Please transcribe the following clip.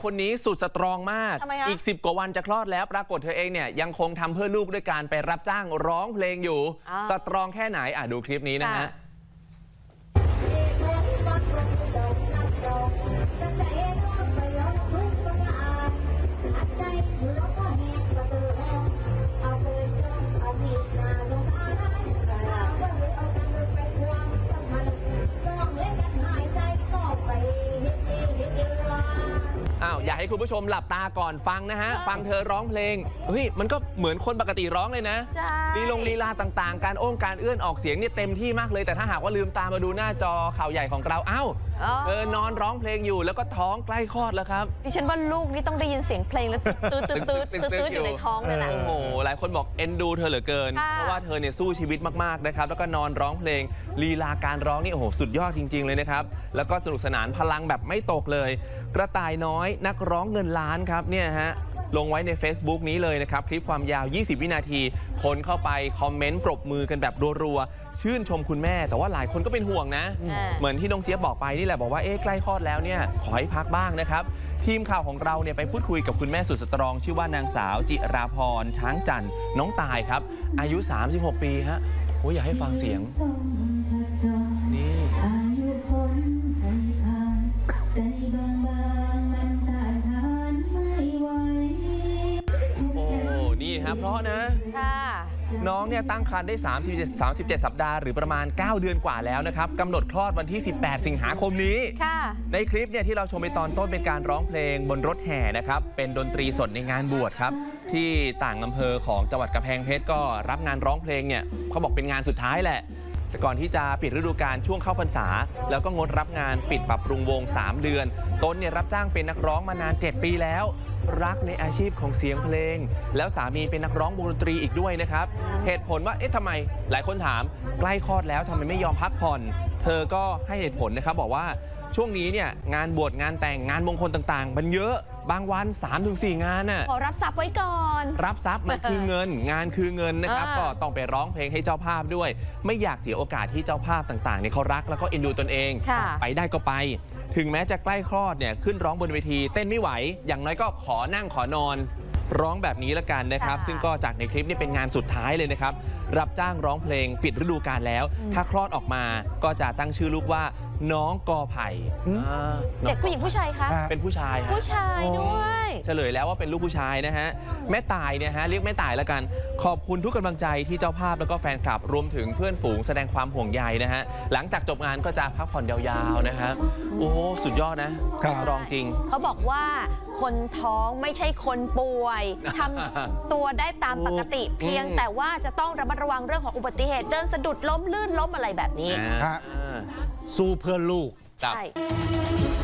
คนนี้สุดสตรองมากอีก10 กว่าวันจะคลอดแล้วปรากฏเธอเองเนี่ยยังคงทำเพื่อลูกด้วยการไปรับจ้างร้องเพลงอยู่สตรองแค่ไหนดูคลิปนี้นะฮะอยากให้คุณผู้ชมหลับตาก่อนฟังนะฮะฟังเธอร้องเพลงมันก็เหมือนคนปกติร้องเลยนะลีลาต่างๆการการเอื้อนออกเสียงเนี่ยเต็มที่มากเลยแต่ถ้าหากว่าลืมตามาดูหน้าจอข่าวใหญ่ของเรานอนร้องเพลงอยู่แล้วก็ท้องใกล้คลอดแล้วครับดิฉันว่าลูกนี่ต้องได้ยินเสียงเพลงแล้วตื้ออยู่ในท้องเลยนะโอ้โหหลายคนบอกเอ็นดูเธอเหลือเกินเพราะว่าเธอเนี่ยสู้ชีวิตมากๆนะครับแล้วก็นอนร้องเพลงลีลาการร้องนี่โอ้โหสุดยอดจริงๆเลยนะครับแล้วก็สนุกสนานพลังแบบไม่ตกเลยกระต่ายน้อยนักร้องเงินล้านครับเนี่ยฮะลงไว้ใน Facebook นี้เลยนะครับคลิปความยาว20 วินาทีคนเข้าไปคอมเมนต์ปรบมือกันแบบรัวๆชื่นชมคุณแม่แต่ว่าหลายคนก็เป็นห่วงนะเหมือนที่น้องเจี๊ยบบอกไปนี่แหละบอกว่าใกล้คลอดแล้วเนี่ยขอให้พักบ้างนะครับทีมข่าวของเราเนี่ยไปพูดคุยกับคุณแม่สุดสตรองชื่อว่านางสาวจิราพรช้างจันทร์น้องตายครับอายุ36 ปีฮะอยากให้ฟังเสียงนี่เพราะนะน้องเนี่ยตั้งครรภ์ได้37 สัปดาห์หรือประมาณ9 เดือนกว่าแล้วนะครับกำหนดคลอดวันที่18 สิงหาคมนี้ในคลิปเนี่ยที่เราชมไปตอนต้นเป็นการร้องเพลงบนรถแห่นะครับเป็นดนตรีสดในงานบวชครับที่ต่างอำเภอของจังหวัดกำแพงเพชรก็รับงานร้องเพลงเนี่ยเขาบอกเป็นงานสุดท้ายแหละแต่ก่อนที่จะปิดฤดูกาลช่วงเข้าพรรษาแล้วก็งดรับงานปิดปรับปรุงวง3 เดือนตนเนี่ยรับจ้างเป็นนักร้องมานาน7 ปีแล้วรักในอาชีพของเสียงเพลงแล้วสามีเป็นนักร้องวงดนตรีอีกด้วยนะครับเหตุผลว่าทำไมหลายคนถามใกล้คลอดแล้วทำไมไม่ยอมพักผ่อนเธอก็ให้เหตุผลนะครับบอกว่าช่วงนี้เนี่ยงานบวชงานแต่งงานมงคลต่างๆมันเยอะบางวัน 3-4 งานน่ะขอรับทรัพย์ไว้ก่อนรับทรัพย์มันคือเงินงานคือเงินนะครับก็ต้องไปร้องเพลงให้เจ้าภาพด้วยไม่อยากเสียโอกาสที่เจ้าภาพต่างๆเนี่ยเขารักแล้วก็เอ็นดูตนเองไปได้ก็ไปถึงแม้จะใกล้คลอดเนี่ยขึ้นร้องบนเวทีเต้นไม่ไหวอย่างน้อยก็ขอนั่งขอนอนร้องแบบนี้ละกันนะครับซึ่งก็จากในคลิปนี่เป็นงานสุดท้ายเลยนะครับรับจ้างร้องเพลงปิดฤดูกาลแล้วถ้าคลอดออกมาก็จะตั้งชื่อลูกว่าน้องกอไผ่เด็กผู้หญิงผู้ชายคะเป็นผู้ชายด้วยเฉลยแล้วว่าเป็นลูกผู้ชายนะฮะแม่ตายเนี่ยฮะเรียกแม่ตายแล้วกันขอบคุณทุกกำลังใจที่เจ้าภาพแล้วก็แฟนคลับรวมถึงเพื่อนฝูงแสดงความห่วงใยนะฮะหลังจากจบงานก็จะพักผ่อนยาวๆนะฮะโอ้สุดยอดนะรองจริงเขาบอกว่าคนท้องไม่ใช่คนป่วยทำตัวได้ตามปกติเพียงแต่ว่าจะต้องระมัดระวังเรื่องของอุบัติเหตุเดินสะดุดล้มลื่นล้มอะไรแบบนี้สู้เพื่อลูกใช่